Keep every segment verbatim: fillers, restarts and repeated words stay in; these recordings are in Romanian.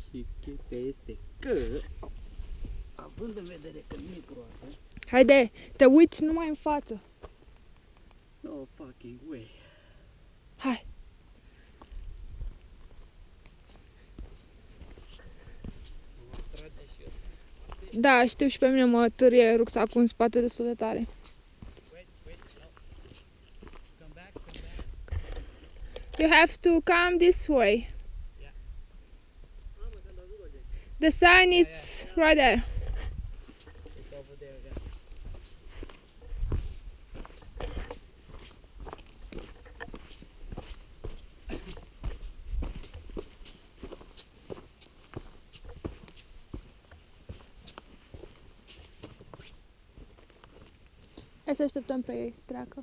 Și chestia este că, având în vedere că nu e groază, Haide, te uiți numai în față. no fucking way. Hai. Mă trage și eu. Da, știu, și pe mine mă târie rucsacul în spate destul de tare. Wait, wait, no. Come back, come back. You have to come this way. Yeah. The sign is right there. It's over there, yeah. Hai să așteptăm pe ei să treacă.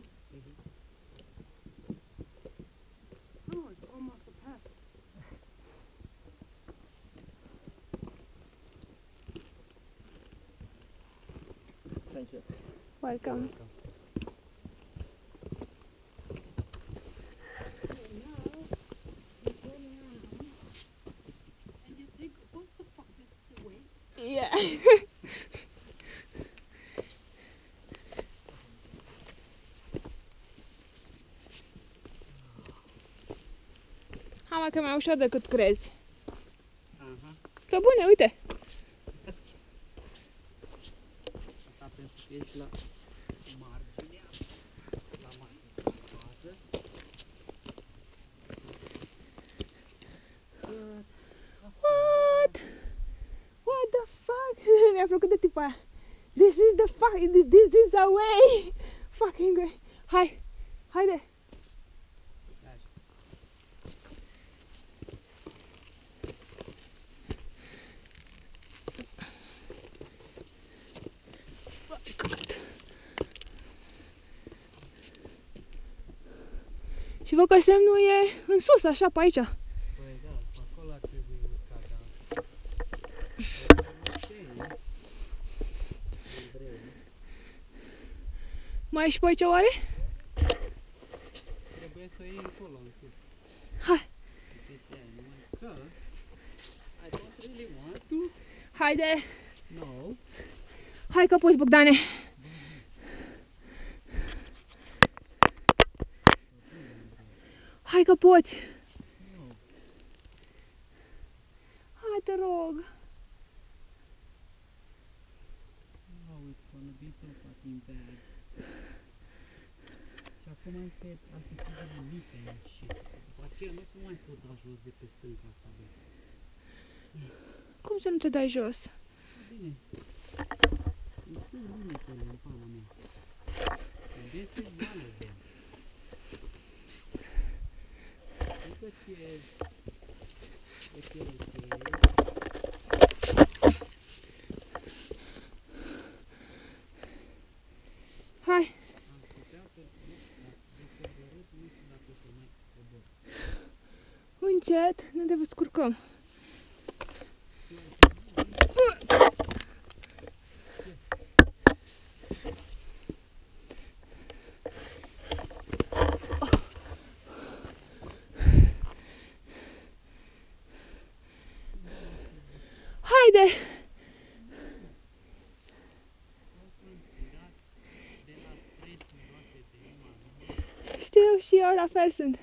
Oh, it's almost a path. Thank you. Welcome. And you think, what the fuck, this is a way? Yeah. Hai mă, că e mai ușor decât crezi. Aha. Pe bune, uite. Asta pentru că ești la marginea, la marginea fază. What? What the fuck? Mi-a plăcut de tipul aia. This is the fuck, this is a way. Fucking way. Hai, haide. Și văd că semnul e în sus, așa, pe aici. Păi da, pe acolo ar trebui urcat, da. Mai ești pe aici oare? Trebuie să o iei încolo, în sus. Hai. Chestia aia, numai că I don't really want to. Haide. No. Hai că poți, Bogdane. Hai că poți. No. Hai, te rog. No, it's gonna be so fucking bad. Și acum încă asta trebuie de mică și după aceea nu se mai pot da jos de pe stânca asta, bă. Cum să nu te dai jos? Bine. E tu limitele în pana mea. And this is one of them. Uite ce e... Uite ce e... Hai. Am putea să... De coborât, nu știu dacă o să mai cobor. Încet, ne descurcăm. Haide! Știu, și eu la fel sunt.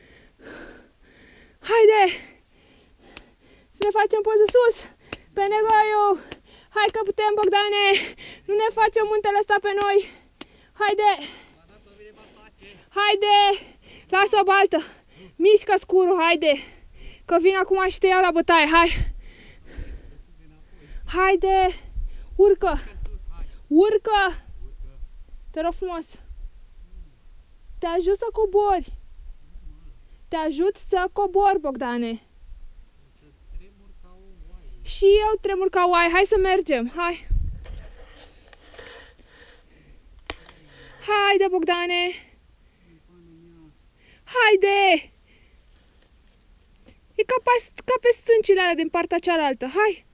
Haide! Să ne facem poză sus! Pe negoiu! Hai că putem, Bogdane! Nu ne facem muntele ăsta pe noi! Haide! Haide! Lasă o baltă! Mișcă scurul, haide! Că vin acum și te iau la bătaie, hai! Haide! Urcă! Urcă! Te rog frumos! Te ajut să cobori! Te ajut să cobori, Bogdane! Și eu tremur ca oaie, hai să mergem, hai! Haide, Bogdane! Haide! E ca pe, ca pe stâncile alea din partea cealaltă, hai!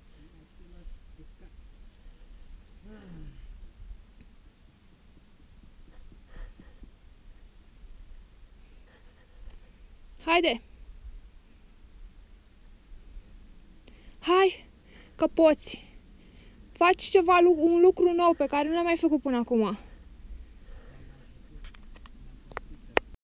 Haide! Hai, că poți. Faci ceva, un lucru nou pe care nu l-am mai făcut până acum.